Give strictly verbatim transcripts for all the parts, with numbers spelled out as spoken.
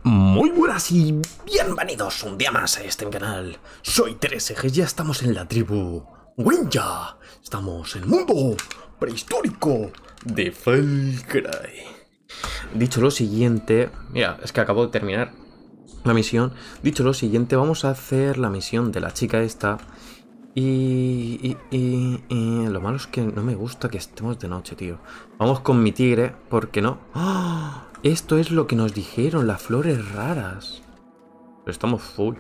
Muy buenas y bienvenidos un día más a este canal. Soy tres Ejes, ya estamos en la tribu Winja. Estamos en el mundo prehistórico de Far Cry. Dicho lo siguiente, mira, es que acabo de terminar la misión. Dicho lo siguiente, vamos a hacer la misión de la chica esta. Y, y, y, y lo malo es que no me gusta que estemos de noche, tío. Vamos con mi tigre, porque no. ¡Oh! Esto es lo que nos dijeron, las flores raras. Pero estamos full.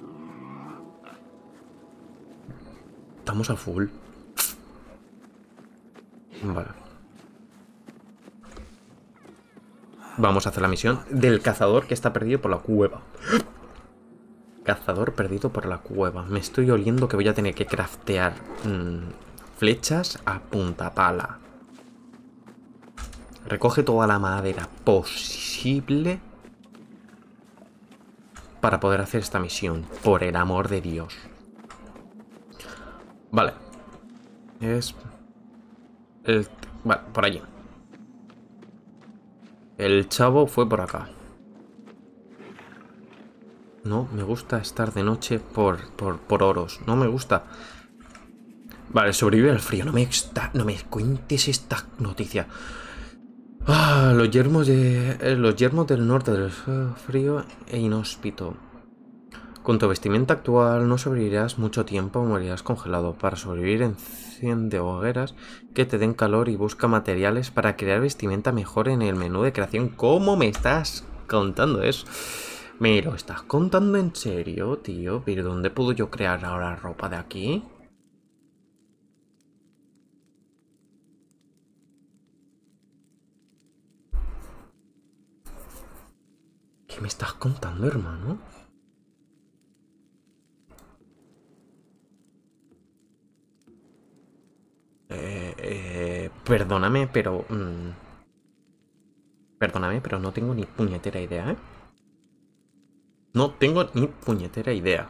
Estamos a full. Vale. Vamos a hacer la misión del cazador que está perdido por la cueva. Cazador perdido por la cueva. Me estoy oliendo que voy a tener que craftear mmm, flechas a punta pala. Recoge toda la madera posible para poder hacer esta misión. Por el amor de Dios. Vale. Es... El... Vale, por allí. El chavo fue por acá. No me gusta estar de noche por, por, por oros. No me gusta. Vale, sobrevive al frío. No me, está, no me cuentes esta noticia. Ah, los yermos de eh, los yermos del norte del frío e inhóspito. Con tu vestimenta actual no sobrevivirás mucho tiempo o morirás congelado. Para sobrevivir, enciende hogueras que te den calor y busca materiales para crear vestimenta mejor en el menú de creación. ¿Cómo me estás contando eso? ¿Me lo estás contando en serio, tío? ¿Pero dónde puedo yo crear ahora ropa de aquí? ¿Qué me estás contando, hermano? Eh, eh, perdóname, pero... Mmm, perdóname, pero no tengo ni puñetera idea, ¿eh? No tengo ni puñetera idea.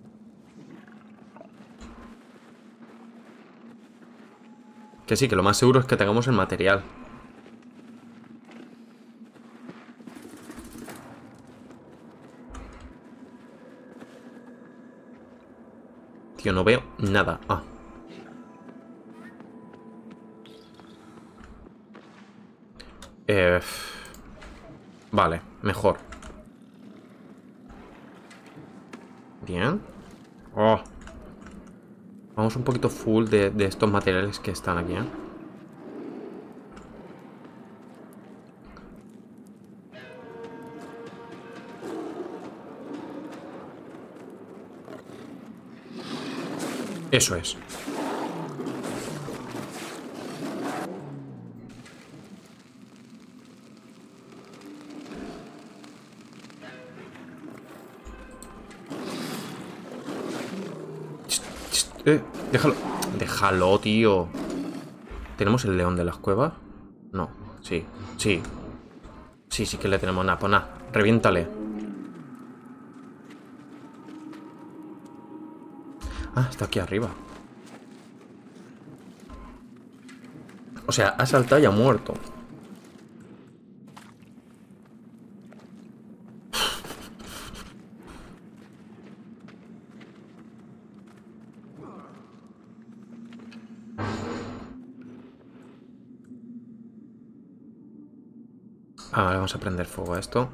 Que sí, que lo más seguro es que tengamos el material. Tío, no veo nada. Ah. Eh, vale, mejor. Bien. Oh. Vamos un poquito full de, de estos materiales que están aquí, ¿eh? Eso es. Eh, déjalo. Déjalo, tío. ¿Tenemos el león de las cuevas? No, sí, sí. Sí, sí que le tenemos. Nada, pues nada. Reviéntale. Ah, está aquí arriba. O sea, ha saltado y ha muerto. Ah, vale, vamos a prender fuego a esto.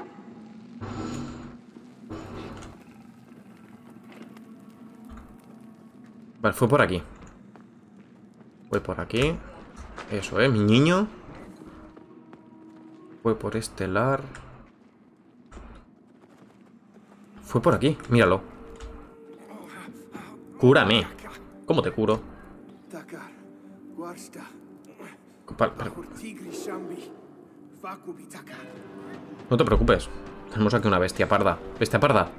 Vale, fue por aquí. Fue por aquí. Eso, eh, mi niño. Fue por este lar. Fue por aquí, míralo. Cúrame. ¿Cómo te curo? Pa- pa- No te preocupes. Tenemos aquí una bestia parda. Bestia parda.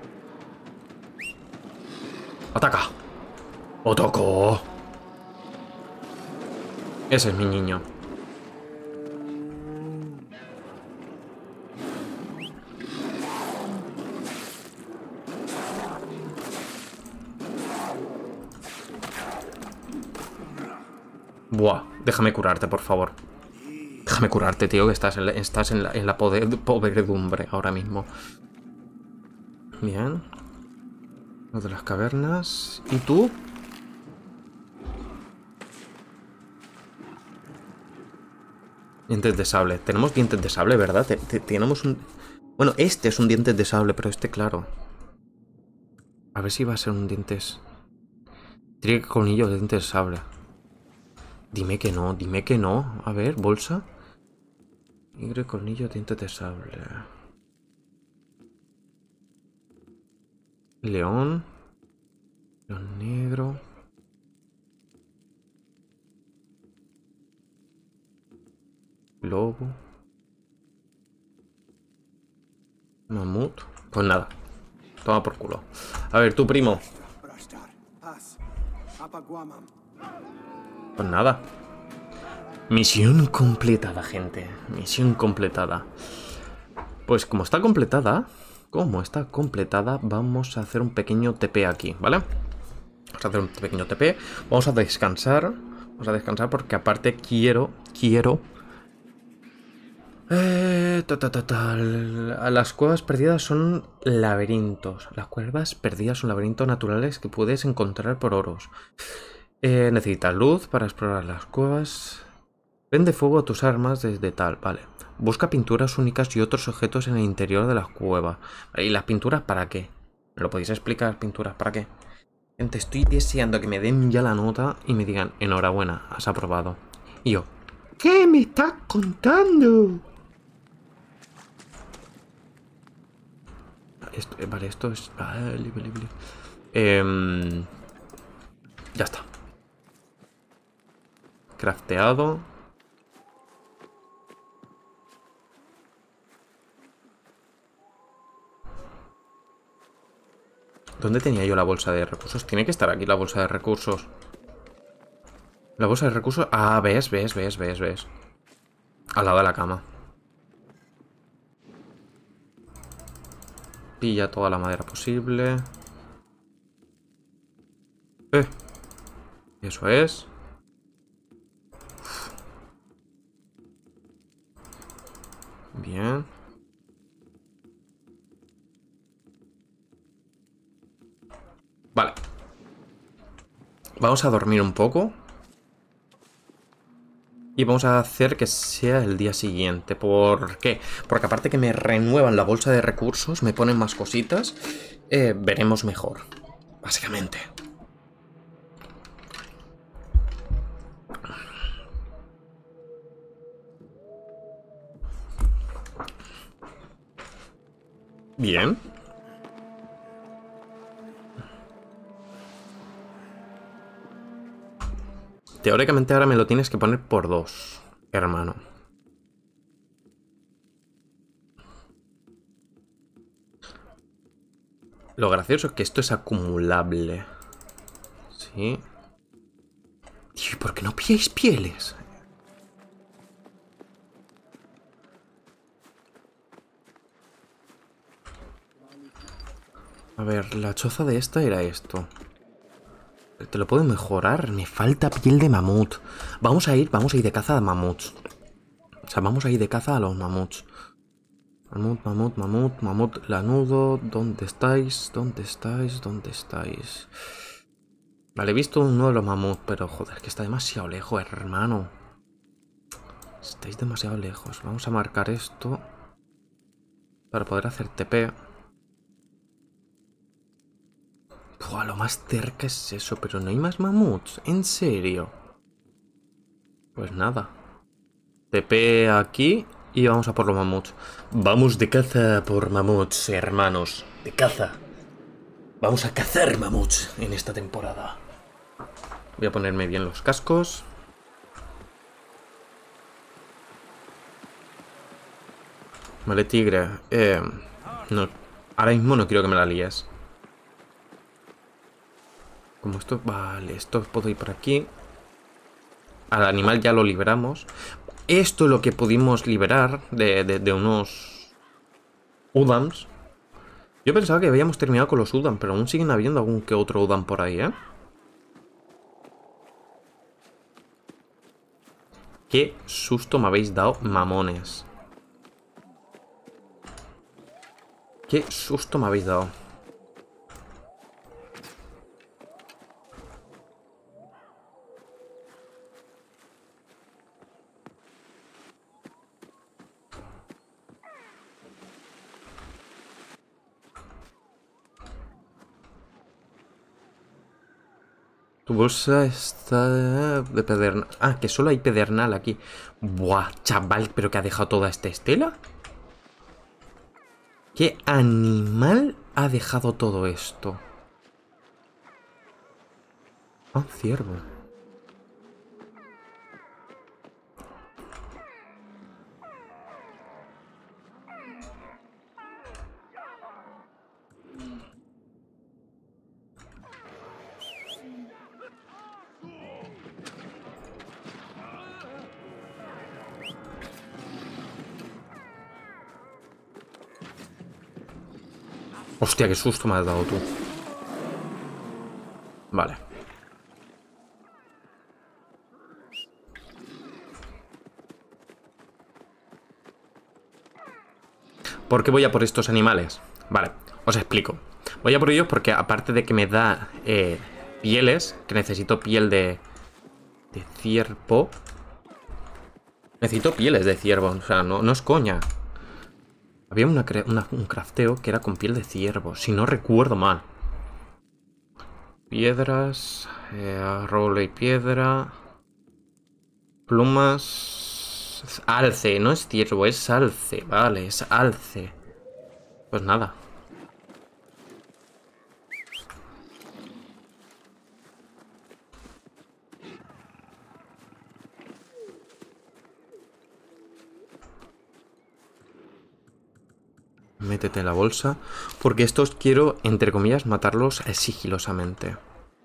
¡Ataca! ¡Otoko! Ese es mi niño. Buah, déjame curarte, por favor. Déjame curarte, tío, que estás en la, estás en la, en la poder, podredumbre ahora mismo. Bien. Lo de las cavernas. ¿Y tú? Dientes de sable. Tenemos dientes de sable, ¿verdad? Te, te, tenemos un... Bueno, este es un dientes de sable, pero este, claro. A ver si va a ser un dientes... Tiene colmillo de dientes de sable. Dime que no, dime que no. A ver, bolsa. Tigre, colmillo, dientes de sable. León. León negro. Lobo. Mamut. Pues nada. Toma por culo. A ver, tu primo. Pues nada. Misión completada, gente. Misión completada. Pues como está completada, como está completada, vamos a hacer un pequeño T P aquí, ¿vale? Vamos a hacer un pequeño T P. Vamos a descansar. Vamos a descansar porque aparte quiero, quiero... Eh, ta, ta, ta, ta. Las cuevas perdidas son laberintos. Las cuevas perdidas son laberintos naturales que puedes encontrar por oros. Eh, necesitas luz para explorar las cuevas. Vende fuego a tus armas desde tal, vale. Busca pinturas únicas y otros objetos en el interior de las cuevas. ¿Y las pinturas para qué? ¿Me lo podéis explicar? ¿Pinturas para qué? Gente, estoy deseando que me den ya la nota y me digan, enhorabuena, has aprobado. Y yo, ¿qué me estás contando? Esto, eh, vale, esto es... Vale, vale, vale. Eh, ya está. Crafteado. ¿Dónde tenía yo la bolsa de recursos? Tiene que estar aquí la bolsa de recursos. La bolsa de recursos... Ah, ves, ves, ves, ves, ves. Al lado de la cama. Pilla toda la madera posible. Eh. Eso es. Bien. Vale. Vamos a dormir un poco. Y vamos a hacer que sea el día siguiente. ¿Por qué? Porque aparte que me renuevan la bolsa de recursos, me ponen más cositas, eh, veremos mejor. Básicamente. Bien. Teóricamente ahora me lo tienes que poner por dos, hermano. Lo gracioso es que esto es acumulable. Sí. Tío, ¿por qué no pilláis pieles? A ver, la choza de esta era esto. Te lo puedo mejorar. Me falta piel de mamut. Vamos a ir, vamos a ir de caza a mamuts. O sea, vamos a ir de caza a los mamuts. Mamut, mamut, mamut, mamut lanudo. ¿Dónde estáis? ¿Dónde estáis? ¿Dónde estáis? Vale, he visto uno de los mamuts, pero joder, que está demasiado lejos, hermano. Estáis demasiado lejos. Vamos a marcar esto para poder hacer T P. Buah, lo más cerca es eso, pero no hay más mamuts. ¿En serio? Pues nada. T P aquí y vamos a por los mamuts. Vamos de caza por mamuts, hermanos. De caza. Vamos a cazar mamuts en esta temporada. Voy a ponerme bien los cascos. Vale, tigre. Eh, no, ahora mismo no quiero que me la líes. Como esto... Vale, esto puedo ir por aquí. Al animal ya lo liberamos. Esto es lo que pudimos liberar de, de, de unos Udams. Yo pensaba que habíamos terminado con los Udam, pero aún siguen habiendo algún que otro Udam por ahí, ¿eh? Qué susto me habéis dado, mamones. Qué susto me habéis dado. Tu bolsa está de pedernal. Ah, que solo hay pedernal aquí. Buah, chaval, pero que ha dejado toda esta estela. ¿Qué animal ha dejado todo esto? Ah, ciervo. Hostia, qué susto me has dado tú. Vale. ¿Por qué voy a por estos animales? Vale, os explico. Voy a por ellos porque aparte de que me da eh, pieles, que necesito piel de, de ciervo. Necesito pieles de ciervo, o sea, no, no es coña. Había una, una, un crafteo que era con piel de ciervo, si no recuerdo mal. Piedras, eh, roble y piedra, plumas, alce, no es ciervo, es alce, vale, es alce. Pues nada. Métete en la bolsa. Porque estos quiero, entre comillas, matarlos sigilosamente.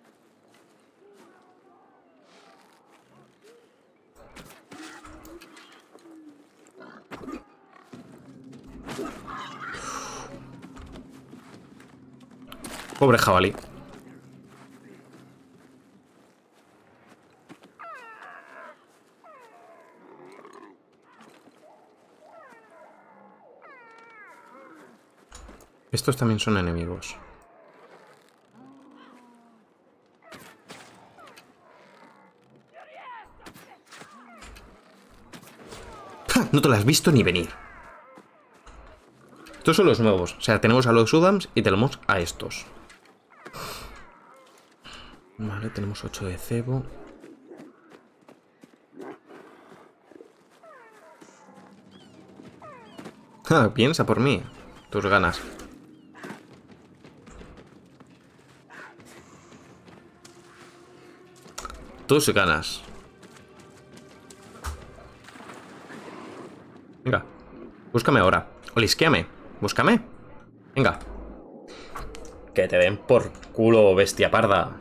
Pobre jabalí. Estos también son enemigos. ¡Ja! No te lo has visto ni venir. Estos son los nuevos. O sea, tenemos a los Udams y tenemos a estos. Vale, tenemos ocho de cebo. Ja, piensa por mí. Tus ganas. Tus ganas. Venga. Búscame ahora. Olisquéame. Búscame. Venga. Que te den por culo, bestia parda.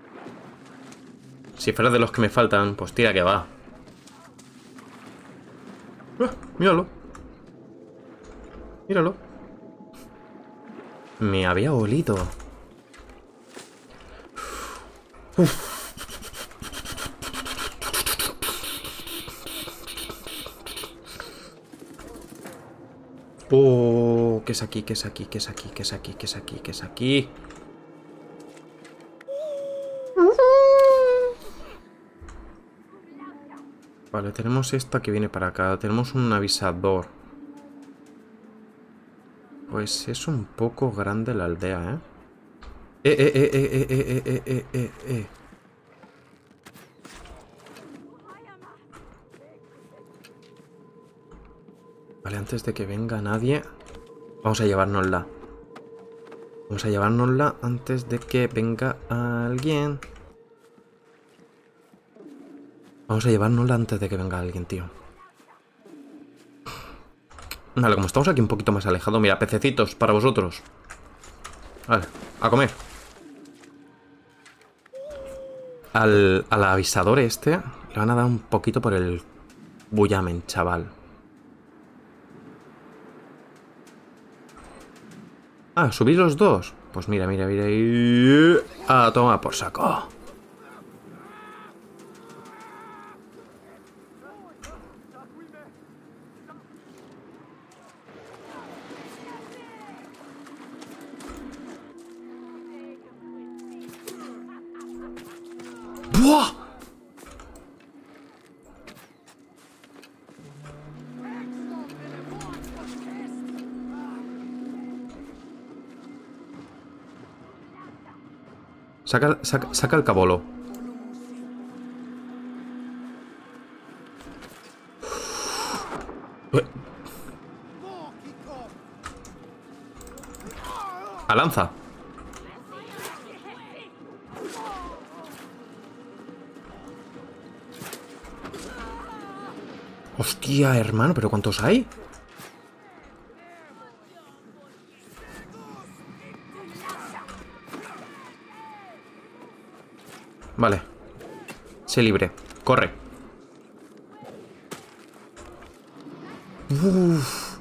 Si fuera de los que me faltan, pues tira que va. Ah, míralo. Míralo. Me había olido. Uf. Oh, ¿qué es aquí? ¿Qué es aquí? ¿Qué es aquí? ¿Qué es aquí? ¿Qué es aquí? ¿Qué es aquí? Vale, tenemos esta que viene para acá. Tenemos un avisador. Pues es un poco grande la aldea, ¿eh? Eh, eh, eh, eh, eh, eh, eh, eh, eh. Vale, antes de que venga nadie, vamos a llevárnosla. Vamos a llevárnosla antes de que venga alguien. Vamos a llevárnosla antes de que venga alguien, tío. Vale, como estamos aquí un poquito más alejados, mira, pececitos para vosotros. Vale, a comer. Al, al avisador este le van a dar un poquito por el bullamen, chaval. Ah, ¿subís los dos? Pues mira, mira, mira. Y... a tomar por saco. ¡Buah! Saca, saca, saca el cabolo. A lanza. Hostia, hermano, ¿pero cuántos hay? Vale. Sé libre. Corre. Uf.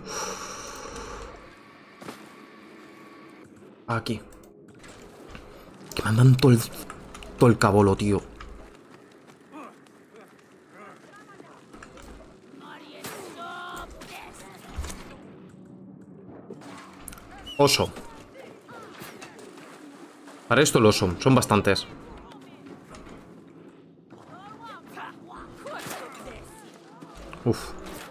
Aquí. Que mandan todo el, todo el cabolo, tío. Oso. Para esto el oso. Son bastantes. Uf.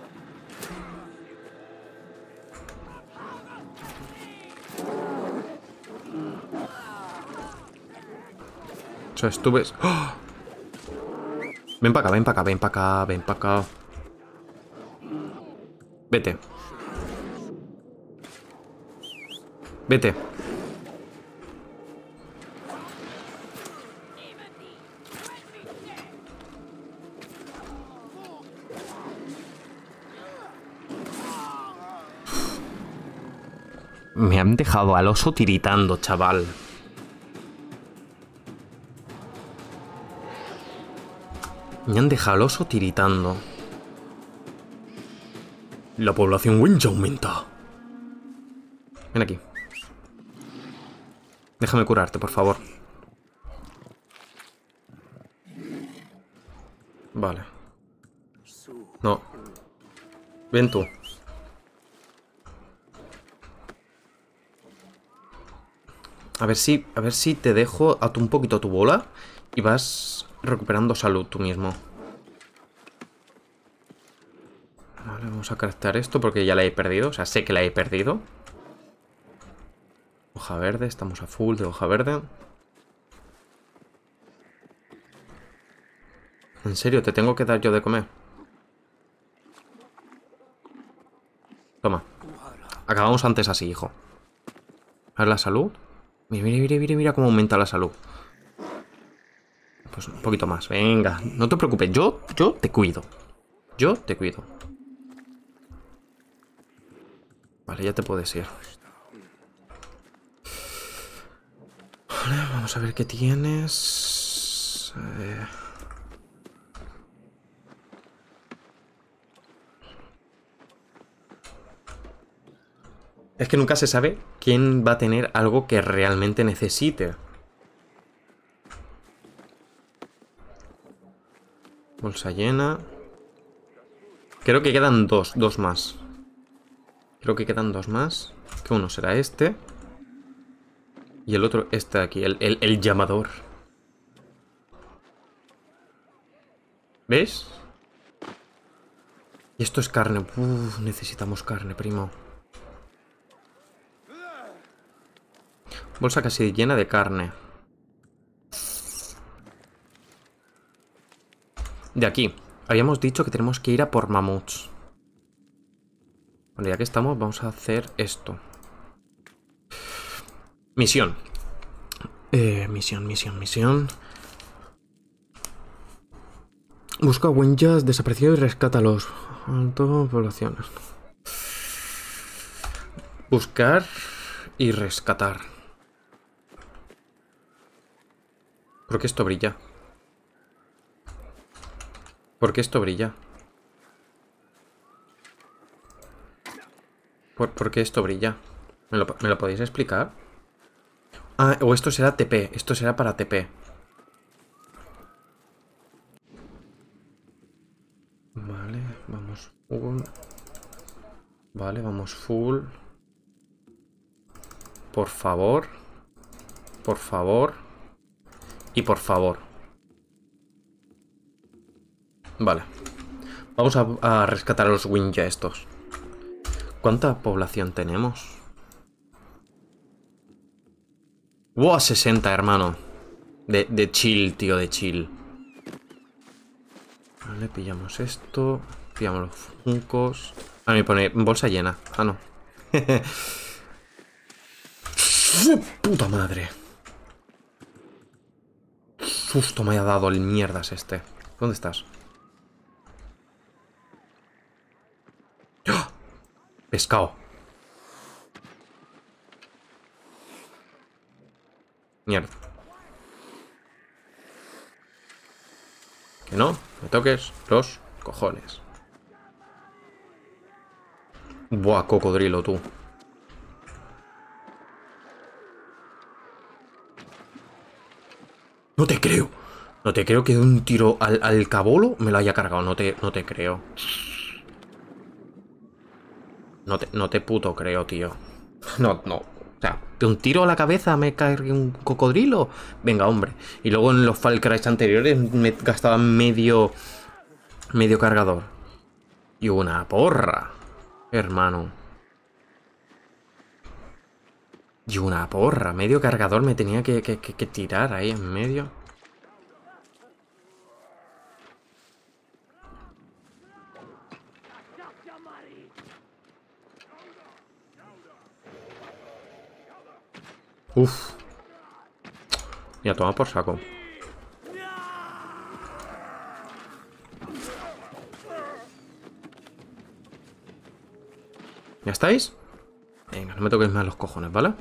O sea, estuve... ¡Oh! Ven para acá, ven para acá, ven para acá, ven para acá. Vete. Vete. Me han dejado al oso tiritando, chaval. Me han dejado al oso tiritando. La población winch aumenta. Ven aquí. Déjame curarte, por favor. Vale. No. Ven tú. A ver si, a ver si te dejo a tu, un poquito tu bola y vas recuperando salud tú mismo. Vale, vamos a craftear esto porque ya la he perdido. O sea, sé que la he perdido. Hoja verde, estamos a full de hoja verde. ¿En serio? ¿Te tengo que dar yo de comer? Toma. Acabamos antes así, hijo. A ver la salud. Mira, mira, mira, mira, mira cómo aumenta la salud. Pues un poquito más. Venga, no te preocupes. Yo, yo te cuido. Yo te cuido. Vale, ya te puedes ir. Vale, vamos a ver qué tienes. Eh... Es que nunca se sabe quién va a tener algo que realmente necesite. Bolsa llena. Creo que quedan dos, dos más. Creo que quedan dos más. Que uno será este. Y el otro este de aquí, el, el, el llamador. ¿Ves? Y esto es carne. Uf, necesitamos carne, primo. Bolsa casi llena de carne. De aquí. Habíamos dicho que tenemos que ir a por mamuts. Bueno, ya que estamos, vamos a hacer esto. Misión. Eh, misión, misión, misión. Busca winchas desaparecidos y rescátalos. Alto poblaciones. Buscar y rescatar. ¿Por qué esto brilla? ¿Por qué esto brilla? ¿Por, por qué esto brilla? ¿Me lo, ¿Me lo podéis explicar? Ah, o esto será T P. Esto será para T P. Vale, vamos full. Vale, vamos full. Por favor. Por favor. Y por favor. Vale. Vamos a, a rescatar a los Winja estos. ¿Cuánta población tenemos? ¡Wow! sesenta, hermano. De, de chill, tío, de chill. Vale, pillamos esto. Pillamos los funcos. Ah, me pone bolsa llena. Ah, no. ¡Puta madre! Susto me ha dado el mierdas este. ¿Dónde estás? ¡Oh! Pescado. Mierda. Que no, me toques los cojones. Buah, cocodrilo, tú. No te creo. No te creo que de un tiro al, al cabolo me lo haya cargado. No te, no te creo. No te, no te puto creo, tío. No, no. O sea, de un tiro a la cabeza me cargue un cocodrilo. Venga, hombre. Y luego en los Far Cry anteriores me gastaba medio... Medio cargador. Y una porra. Hermano. Y una porra. Medio cargador me tenía que, que, que, que tirar ahí en medio. Uf. Ya toma por saco. ¿Ya estáis? Venga, no me toquéis más los cojones, ¿vale?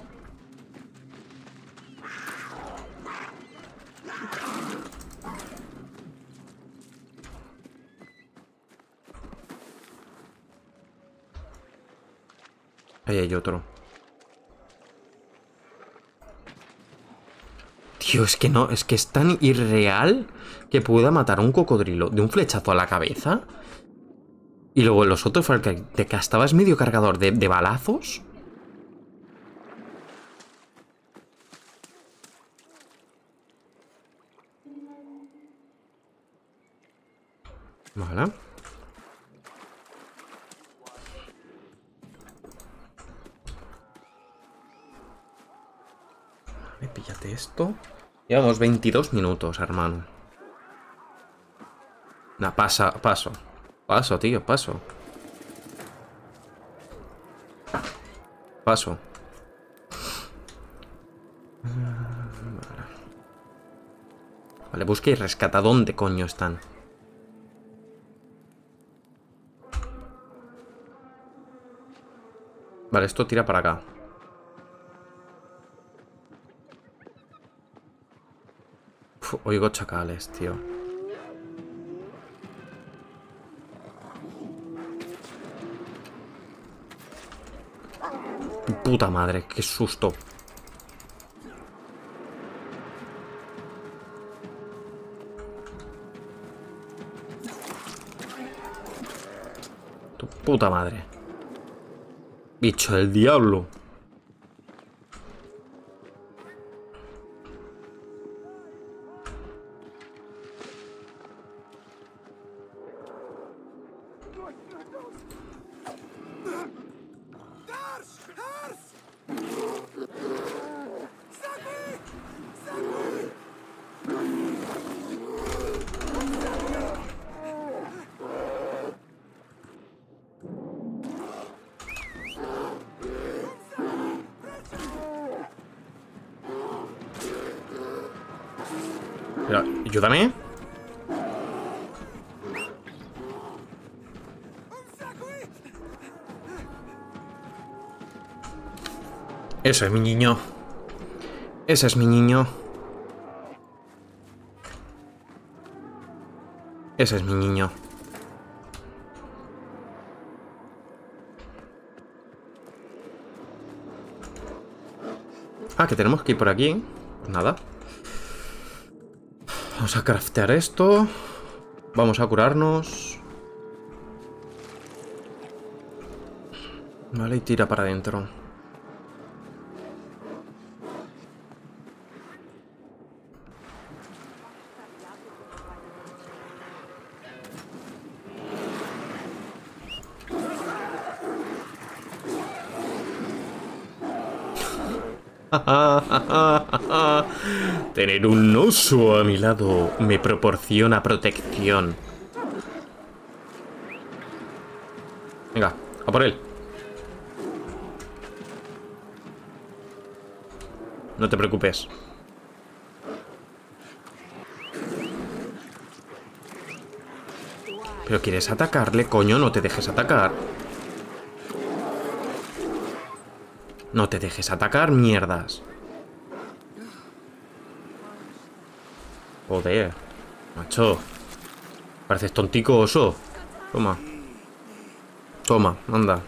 Ahí hay otro. Tío, es que no, es que es tan irreal que pueda matar a un cocodrilo de un flechazo a la cabeza. Y luego en los otros Far Cry te gastabas medio cargador de, de balazos. Vale. Vale, píllate esto. Llevamos veintidós minutos, hermano. Nah, pasa, paso. Paso, tío, paso. Paso. Vale, vale, busca y rescata. ¿Dónde coño están? Vale, esto tira para acá. Uf, oigo chacales, tío. Puta madre, qué susto. Tu puta madre. Bicho del diablo. Pero, ayúdame. Eso es mi niño. Ese es mi niño. Ese es mi niño. Ah, que tenemos que ir por aquí. Pues nada. Vamos a craftear esto. Vamos a curarnos. Vale, y tira para adentro. Tener un oso a mi lado me proporciona protección. Venga, a por él. No te preocupes. ¿Pero quieres atacarle, coño? No te dejes atacar. No te dejes atacar, mierdas. Joder. Macho. Pareces tontico, oso. Toma. Toma, anda.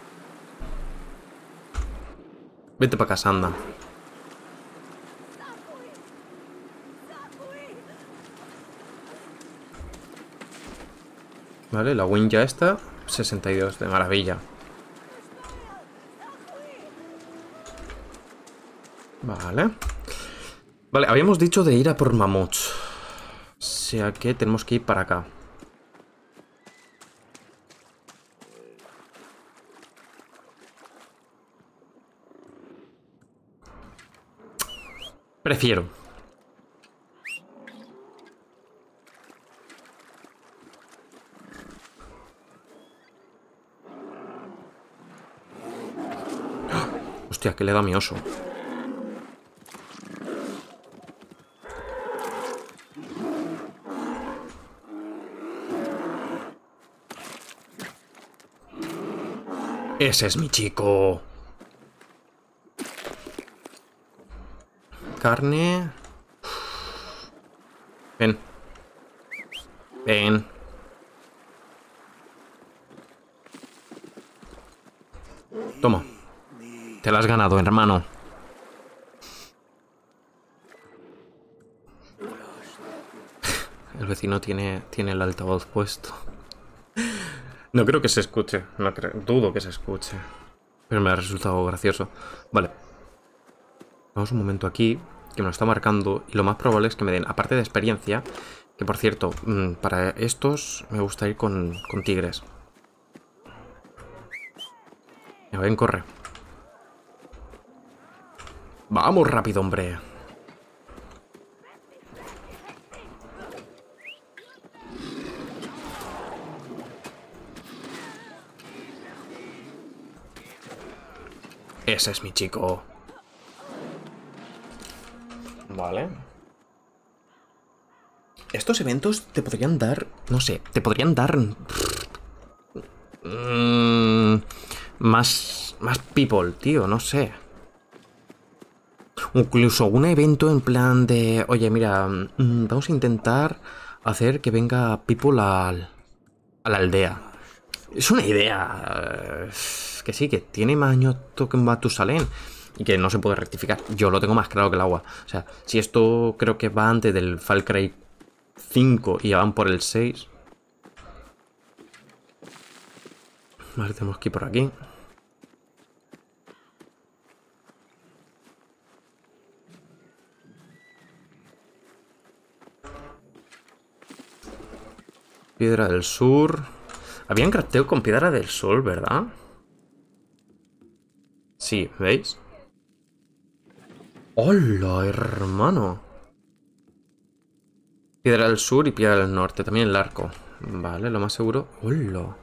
Vete para casa, anda. Vale, la win ya está. sesenta y dos, de maravilla. Vale. Vale, habíamos dicho de ir a por mamuts. O sea que tenemos que ir para acá. Prefiero. Hostia, que le da a mi oso. Ese es mi chico. Carne. Ven. Ven. Toma. Te la has ganado, hermano. El vecino tiene, tiene el altavoz puesto. No creo que se escuche. No creo, dudo que se escuche. Pero me ha resultado gracioso. Vale. Vamos un momento aquí, que me lo está marcando. Y lo más probable es que me den, aparte de experiencia, que por cierto, para estos me gusta ir con, con tigres. Ven, corre. Vamos rápido, hombre. Ese es mi chico. Vale. Estos eventos te podrían dar... No sé, te podrían dar... Mmm, más... Más people, tío, no sé. Incluso un evento en plan de... Oye, mira, mmm, vamos a intentar hacer que venga people al, a la aldea. Es una idea... Que sí, que tiene más años que Matusalén y que no se puede rectificar. Yo lo tengo más claro que el agua. O sea, si esto creo que va antes del Far Cry cinco y ya van por el seis. Vale, tenemos que ir por aquí. Piedra del Sur. Habían crafteo con Piedra del Sol, ¿verdad? Sí, ¿veis? ¡Hola, hermano! Piedra del Sur y Piedra del Norte. También el arco. Vale, lo más seguro. ¡Hola!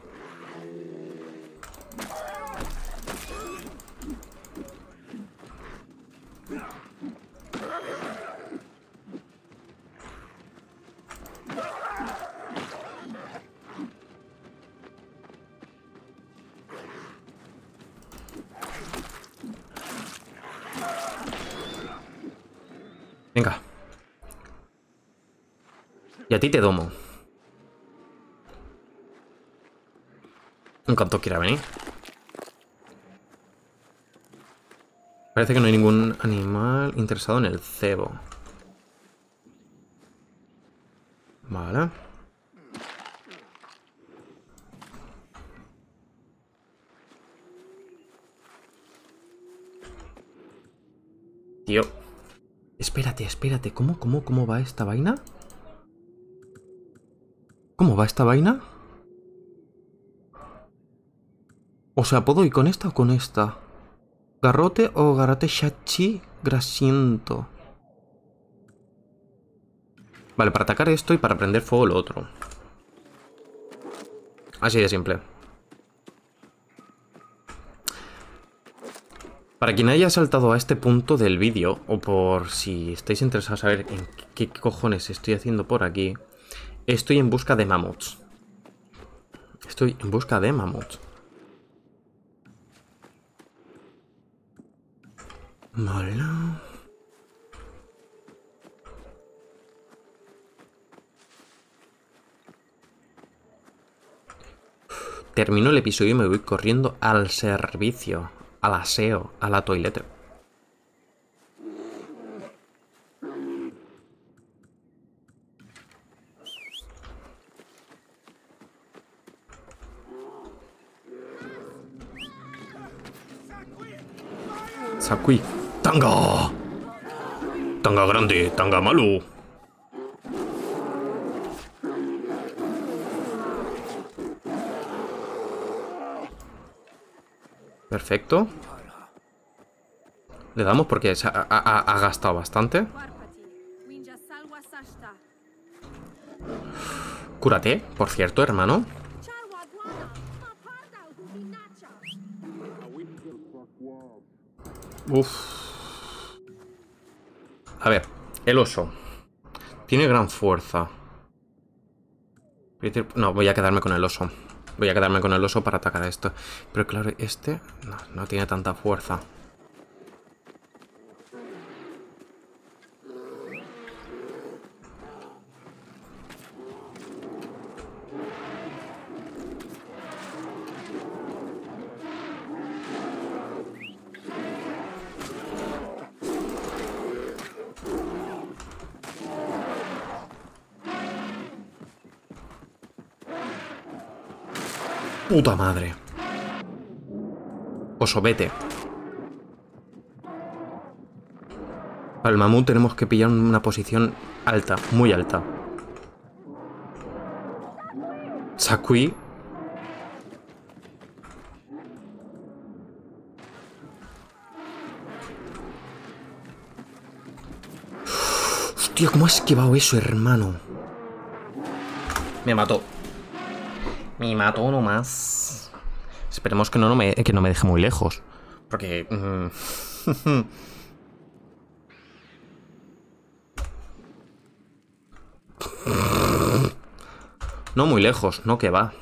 Venga. Y a ti te domo. En cuanto quiera venir. Parece que no hay ningún animal interesado en el cebo. Vale. Tío. Espérate, espérate. ¿Cómo, cómo, cómo va esta vaina? ¿Cómo va esta vaina? O sea, ¿puedo ir con esta o con esta? ¿Garrote o garrote shachi? grasiento. Vale, para atacar esto y para prender fuego lo otro. Así de simple. Para quien haya saltado a este punto del vídeo, o por si estáis interesados a saber en qué cojones estoy haciendo por aquí, estoy en busca de mamuts. Estoy en busca de mamuts. Vale. Termino el episodio y me voy corriendo al servicio, al aseo, a la toilette. Sakui. ¡Tanga! ¡Tanga grande! ¡Tanga malo! Perfecto. Le damos porque se ha, ha, ha gastado bastante. Cúrate, por cierto, hermano. Uf. A ver, el oso tiene gran fuerza. No, voy a quedarme con el oso. Voy a quedarme con el oso para atacar a esto. Pero claro, este no, no tiene tanta fuerza. ¡Puta madre! Oso, vete. Al mamut tenemos que pillar una posición alta, muy alta. Sakui. Hostia, ¿cómo ha esquivado eso, hermano? Me mató. Me mató nomás. Esperemos que no, no, me, que no me deje muy lejos. Porque... Mm, no muy lejos, no que va.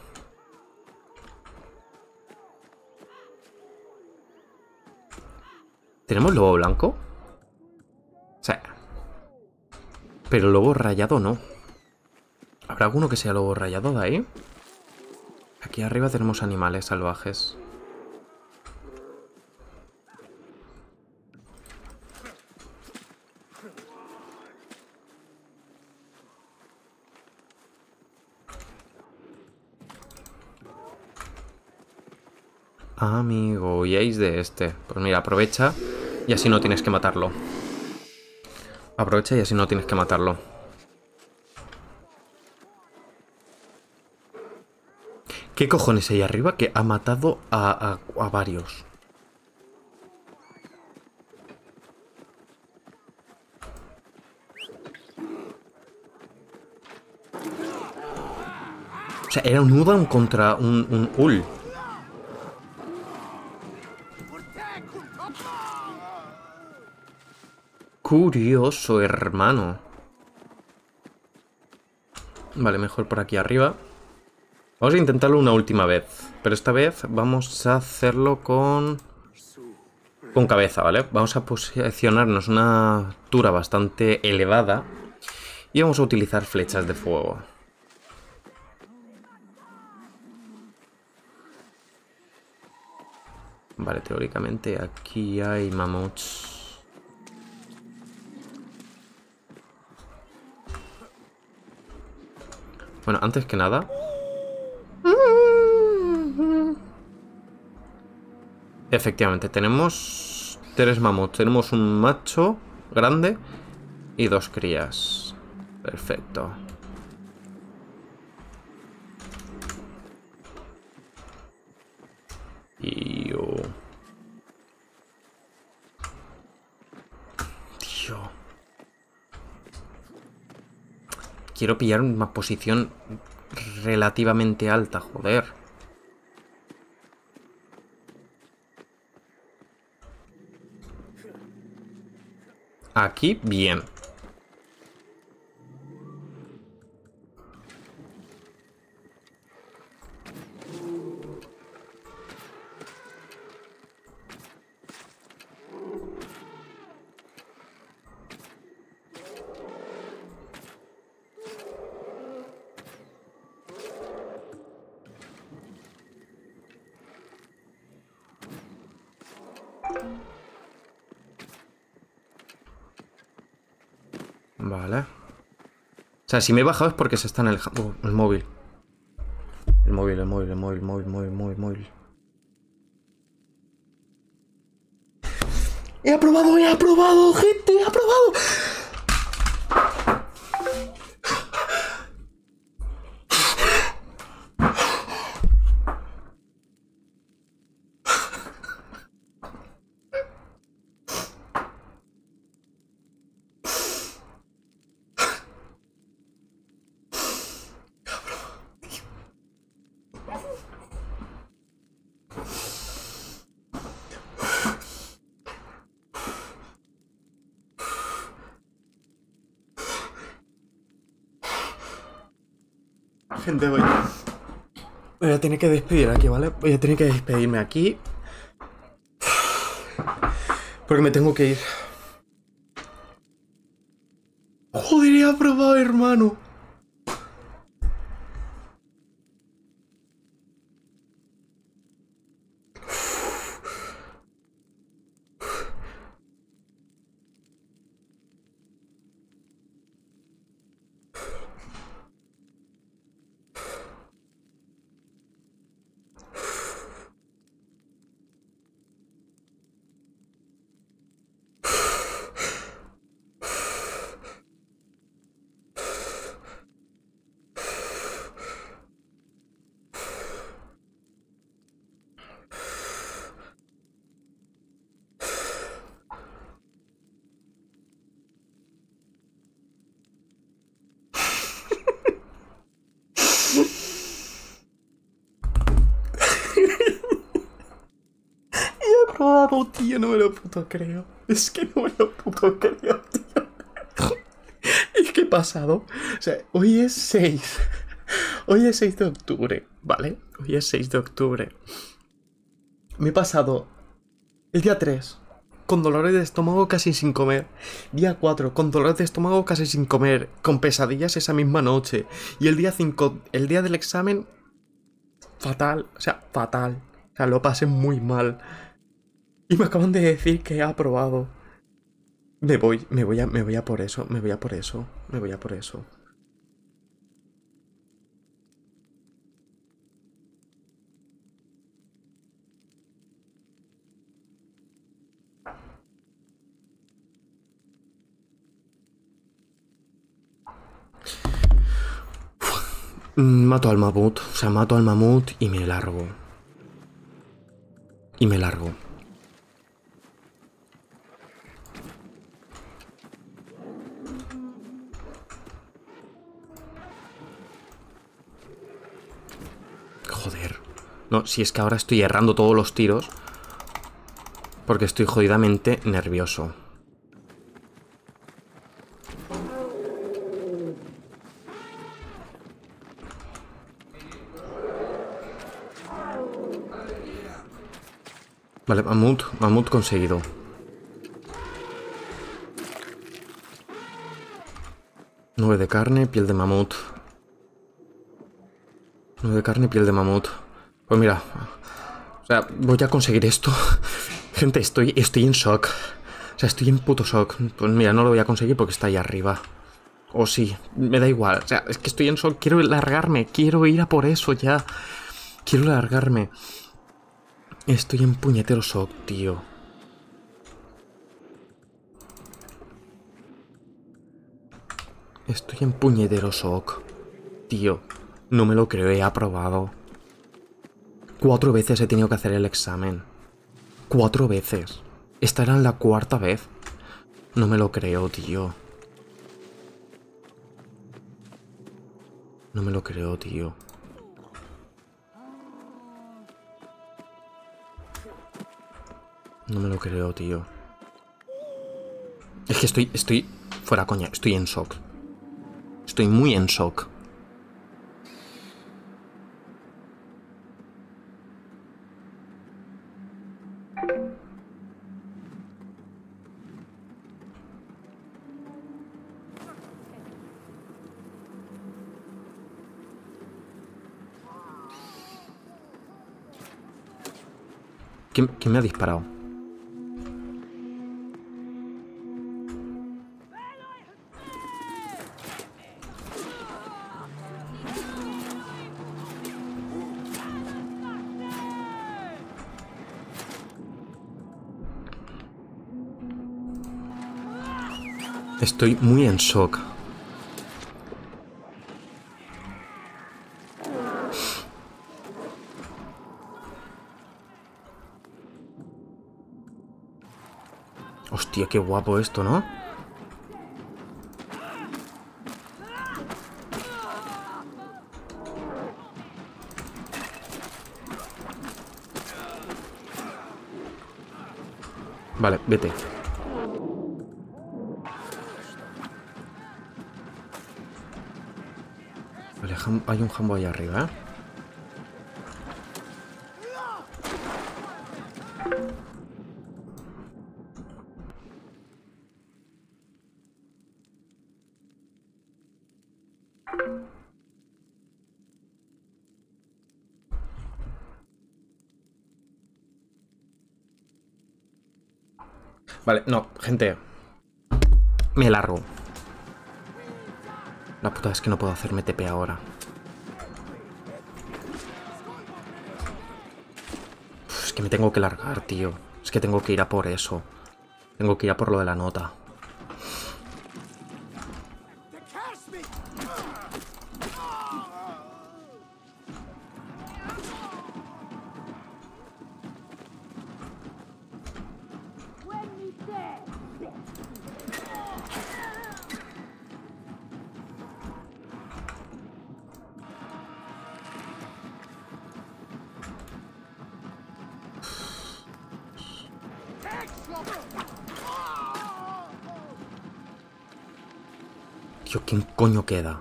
¿Tenemos lobo blanco? O sea... Pero lobo rayado no. ¿Habrá alguno que sea lobo rayado de ahí? Aquí arriba tenemos animales salvajes. Amigo, huyéis de este. Pues mira, aprovecha y así no tienes que matarlo. Aprovecha y así no tienes que matarlo. ¿Qué cojones hay arriba que ha matado a, a, a varios? O sea, era un Udon contra un, un Ul. Curioso, hermano. Vale, mejor por aquí arriba. Vamos a intentarlo una última vez. Pero esta vez vamos a hacerlo con... Con cabeza, ¿vale? Vamos a posicionarnos una altura bastante elevada. Y vamos a utilizar flechas de fuego. Vale, teóricamente aquí hay mamuts. Bueno, antes que nada... Efectivamente, tenemos tres mamuts. Tenemos un macho grande y dos crías. Perfecto. Y... Oh. Tío. Quiero pillar una posición relativamente alta, joder. Aquí, bien. Vale. O sea, si me he bajado es porque se está en el, uh, el móvil. El móvil, el móvil, el móvil, el móvil, el móvil, el móvil, el móvil. ¡He aprobado, he aprobado, gente! ¡He aprobado! Gente, voy. Voy a tener que despedir aquí, ¿vale? Voy a tener que despedirme aquí. Porque me tengo que ir. Joder, he aprobado, hermano. Aprobado, tío, no me lo puto creo. Es que no me lo puto creo, tío. Es que he pasado. O sea, hoy es seis. Hoy es seis de octubre, ¿vale? Hoy es seis de octubre. Me he pasado el día tres con dolores de estómago casi sin comer. Día cuatro con dolores de estómago casi sin comer. Con pesadillas esa misma noche. Y el día cinco, el día del examen, fatal. O sea, fatal. O sea, lo pasé muy mal. Y me acaban de decir que he aprobado. Me voy, me voy a, me voy a por eso, me voy a por eso, me voy a por eso. Mato al mamut, o sea, mato al mamut y me largo. Y me largo. Joder. No, si es que ahora estoy errando todos los tiros. Porque estoy jodidamente nervioso. Vale, mamut, mamut conseguido. Nueve de carne, piel de mamut. Nueve de carne, piel de mamut. Pues mira, o sea, voy a conseguir esto. Gente, estoy, estoy en shock. O sea, estoy en puto shock. Pues mira, no lo voy a conseguir porque está ahí arriba. O sí, me da igual. O sea, es que estoy en shock. Quiero largarme. Quiero ir a por eso ya. Quiero largarme. Estoy en puñetero shock, tío. Estoy en puñetero shock. Tío, no me lo creo, he aprobado. Cuatro veces he tenido que hacer el examen. Cuatro veces. Esta era la cuarta vez. No me lo creo, tío. No me lo creo, tío. No me lo creo, tío. Es que estoy... Estoy... Fuera coña, estoy en shock. Estoy muy en shock. ¿Quién, quién me ha disparado? Estoy muy en shock. Hostia, qué guapo esto, ¿no? Vale, vete. Vale, hay un jambo ahí arriba, ¿eh? Vale, no, gente. Me largo. La puta es que no puedo hacerme T P ahora. Uf, es que me tengo que largar, tío. Es que tengo que ir a por eso. Tengo que ir a por lo de la nota. Tío, ¿quién coño queda?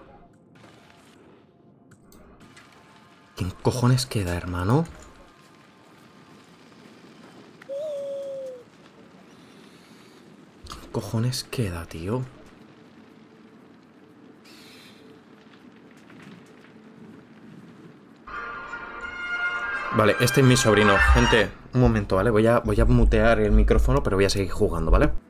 ¿Quién cojones queda, hermano? ¿Quién cojones queda, tío? Vale, este es mi sobrino. Gente, un momento, ¿vale? Voy a, voy a mutear el micrófono, pero voy a seguir jugando, ¿vale?